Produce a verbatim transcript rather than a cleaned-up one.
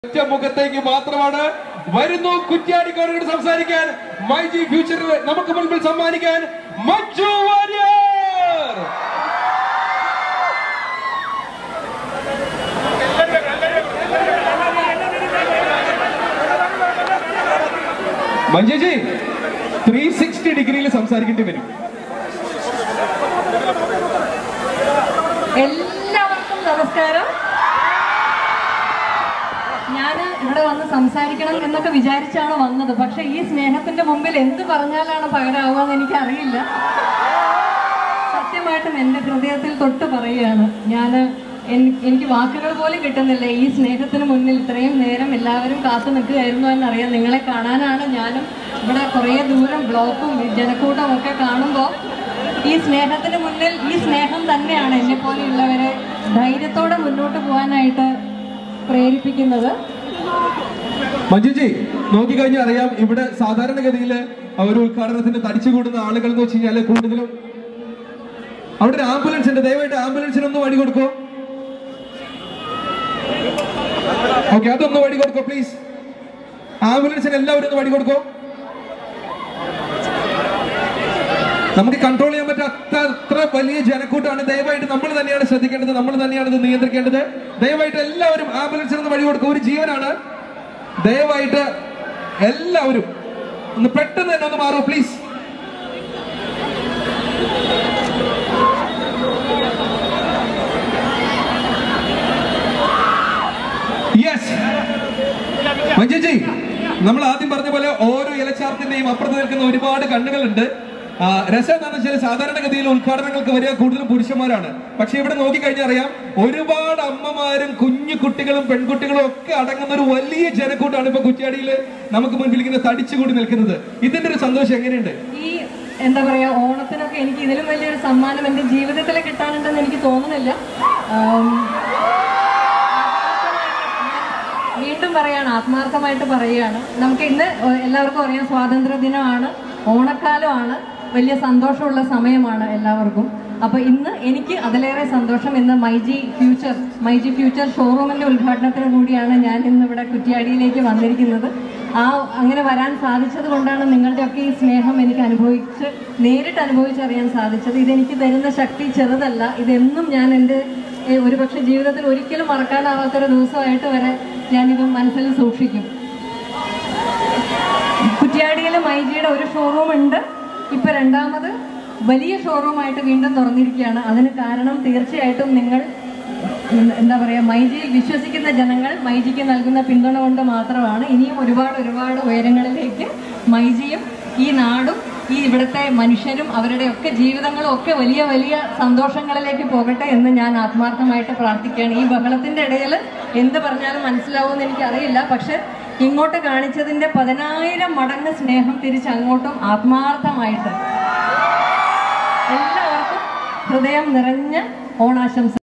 മുഖത്തേക്ക് മാത്രമാണ് വരുന്നു കുറ്റ്യാടിക്കാരോട് സംസാരിക്കാൻ മൈജി ഫ്യൂച്ചറിൽ നമുക്ക് മുൻപിൽ സമ്മാനിക്കാൻ മഞ്ജു വാര്യർ. മഞ്ജുജി ത്രീ സിക്സ്റ്റി ഡിഗ്രിയിൽ സംസാരിക്കേണ്ടി വരും. എല്ലാവർക്കും നമസ്കാരം. ഞാൻ ഇവിടെ വന്ന് സംസാരിക്കണം എന്നൊക്കെ വിചാരിച്ചാണ് വന്നത്. പക്ഷെ ഈ സ്നേഹത്തിന്റെ മുമ്പിൽ എന്ത് പറഞ്ഞാലാണ് പകരാവുകയെന്ന് എനിക്കറിയില്ല. സത്യമായിട്ടും എൻ്റെ ഹൃദയത്തിൽ തൊട്ട് പറയുകയാണ്. ഞാൻ എനിക്ക് വാക്കുകൾ പോലും കിട്ടുന്നില്ല. ഈ സ്നേഹത്തിന് മുന്നിൽ ഇത്രയും നേരം എല്ലാവരും കാത്തു നിൽക്കുകയായിരുന്നു എന്നറിയാം. നിങ്ങളെ കാണാനാണ് ഞാനും ഇവിടെ കുറേ ദൂരം ബ്ലോക്കും ജനക്കൂട്ടവും ഒക്കെ കാണുമ്പോൾ ഈ സ്നേഹത്തിന് മുന്നിൽ ഈ സ്നേഹം തന്നെയാണ് എന്നെ പോലെയുള്ളവരെ ധൈര്യത്തോടെ മുന്നോട്ട് പോകാനായിട്ട് പ്രേരിപ്പിക്കുന്നത്. മഞ്ജുജി നോക്കിക്കഴിഞ്ഞാൽ അറിയാം, ഇവിടെ സാധാരണഗതിയിൽ ഒരു ഉദ്ഘാടനത്തിന് തടിച്ചുകൂടുന്ന ആളുകൾ എന്ന് വെച്ച് കഴിഞ്ഞാൽ കൂടുതലും അവിടെ ഒരു ആംബുലൻസ് ഉണ്ട്. ദയവായിട്ട് ആംബുലൻസിനൊന്ന് വഴി കൊടുക്കോ. ഓക്കെ, അതൊന്ന് വഴി കൊടുക്കോ പ്ലീസ്. ആംബുലൻസിന് എല്ലാവരും ഒന്ന് വഴി കൊടുക്കോ. നമുക്ക് കൺട്രോൾ ചെയ്യാൻ പറ്റാത്ത അത്ര വലിയ ജനക്കൂട്ടാണ്. ദയവായിട്ട് നമ്മൾ തന്നെയാണ് ശ്രദ്ധിക്കേണ്ടത്, നമ്മൾ തന്നെയാണ് ഇത് നിയന്ത്രിക്കേണ്ടത്. ദയവായിട്ട് എല്ലാവരും ആംബുലൻസിനൊന്ന് വഴി കൊടുക്കും. ഒരു ജീവനാണ്. ദയവായിട്ട് എല്ലാവരും ഒന്ന് പെട്ടെന്ന് തന്നെ ഒന്ന് മാറൂ പ്ലീസ്. യെസ് മഞ്ജുജി, നമ്മൾ ആദ്യം പറഞ്ഞ പോലെ ഓരോ ഇലച്ചാർത്തിന്റെയും അപ്പുറത്ത് നിൽക്കുന്ന ഒരുപാട് കണ്ണുകളുണ്ട്. രസം എന്താണെന്ന് വെച്ചാൽ സാധാരണഗതിയിൽ ഉദ്ഘാടനങ്ങൾക്ക് വരിക കൂടുതലും പുരുഷന്മാരാണ്. പക്ഷെ ഇവിടെ നോക്കിക്കഴിഞ്ഞാൽ അറിയാം, ഒരുപാട് അമ്മമാരും കുഞ്ഞു കുട്ടികളും പെൺകുട്ടികളും ഒക്കെ അടങ്ങുന്ന ഒരു വലിയ ജനക്കൂട്ടാണ് ഇപ്പൊ കുറ്റ്യാടിയിൽ നമുക്ക് മുൻപിൽ ഇങ്ങനെ തടിച്ചുകൂടി നിൽക്കുന്നത്. ഇതിന്റെ ഒരു സന്തോഷം എങ്ങനെയുണ്ട്? ഈ എന്താ പറയാ, ഓണത്തിനൊക്കെ എനിക്ക് ഇതിലും വലിയൊരു സമ്മാനം എന്റെ ജീവിതത്തിൽ കിട്ടാനുണ്ടെന്ന് എനിക്ക് തോന്നുന്നില്ല. വീണ്ടും പറയാണ്, ആത്മാർത്ഥമായിട്ട് പറയുകയാണ്. നമുക്ക് ഇന്ന് എല്ലാവർക്കും അറിയാം, സ്വാതന്ത്ര്യ ദിനമാണ്, ഓണക്കാലമാണ്, വലിയ സന്തോഷമുള്ള സമയമാണ് എല്ലാവർക്കും. അപ്പൊ ഇന്ന് എനിക്ക് അതിലേറെ സന്തോഷം. ഇന്ന് മൈജി ഫ്യൂച്ചർ മൈജി ഫ്യൂച്ചർ ഷോറൂമിന്റെ ഉദ്ഘാടനത്തിന് കൂടിയാണ് ഞാൻ ഇന്ന് ഇവിടെ കുറ്റ്യാടിയിലേക്ക് വന്നിരിക്കുന്നത്. ആ അങ്ങനെ വരാൻ സാധിച്ചത് കൊണ്ടാണ് നിങ്ങളുടെയൊക്കെ ഈ സ്നേഹം എനിക്ക് അനുഭവിച്ച് നേരിട്ട് അനുഭവിച്ചറിയാൻ സാധിച്ചത്. ഇതെനിക്ക് തരുന്ന ശക്തി ചെറുതല്ല. ഇതെന്നും ഞാൻ എൻ്റെ ഒരുപക്ഷെ ജീവിതത്തിൽ ഒരിക്കലും മറക്കാനാവാത്തൊരു ദിവസമായിട്ട് വരെ ഞാനിത് മനസ്സിൽ സൂക്ഷിക്കും. കുറ്റ്യാടിയിൽ മൈജിയുടെ ഒരു ഷോറൂം ഉണ്ട്. ഇപ്പൊ രണ്ടാമത് വലിയ ഷോറൂമായിട്ട് വീണ്ടും തുറന്നിരിക്കുകയാണ്. അതിന് കാരണം തീർച്ചയായിട്ടും നിങ്ങൾ എന്താ പറയുക, മൈജിയിൽ വിശ്വസിക്കുന്ന ജനങ്ങൾ മൈജിക്ക് നൽകുന്ന പിന്തുണ കൊണ്ട് മാത്രമാണ്. ഇനിയും ഒരുപാട് ഒരുപാട് ഉയരങ്ങളിലേക്ക് മൈജിയും ഈ നാടും ഈ ഇവിടുത്തെ മനുഷ്യരും അവരുടെയൊക്കെ ജീവിതങ്ങളും ഒക്കെ വലിയ വലിയ സന്തോഷങ്ങളിലേക്ക് പോകട്ടെ എന്ന് ഞാൻ ആത്മാർത്ഥമായിട്ട് പ്രാർത്ഥിക്കുകയാണ്. ഈ ബഹളത്തിന്റെ ഇടയിൽ എന്ത് പറഞ്ഞാലും മനസ്സിലാവുമെന്ന് എനിക്കറിയില്ല. പക്ഷെ ഇങ്ങോട്ട് കാണിച്ചതിന്റെ പതിനായിരം മടങ്ങ് സ്നേഹം തിരിച്ചങ്ങോട്ടും ആത്മാർത്ഥമായിട്ട് എല്ലാവർക്കും ഹൃദയം നിറഞ്ഞ ഓണാശംസ.